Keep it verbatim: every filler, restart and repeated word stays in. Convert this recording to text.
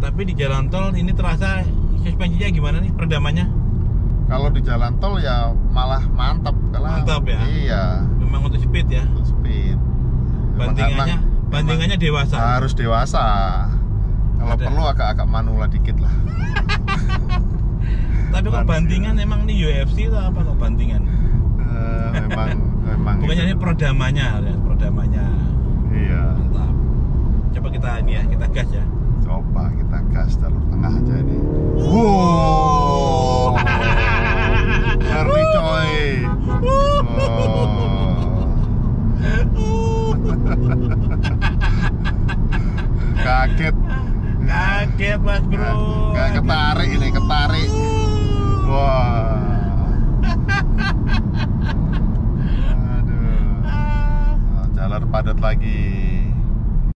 Tapi di jalan tol ini terasa suspensinya gimana nih peredamannya? Kalau di jalan tol ya malah mantap. Mantap ya? Iya. Memang untuk speed ya? Untuk speed. Bandingannya, Memang, bandingannya memang dewasa. Harus dewasa. Kalau Ada. perlu agak-agak manula dikit lah. Tapi kok bandingan emang nih U F C atau apa kok bandingan? Uh, memang memang. Bukannya ini peredamannya, ya, peredamannya. Iya. Mantap. Coba kita ini ya, kita gas ya. Coba kita gas jalur tengah aja ini. Wow. Ngeri coy. Oh. Kaget. Kaget mas bro. Kayak ketarik ini, ketarik. Wah. Aduh. Oh, jalur padat lagi.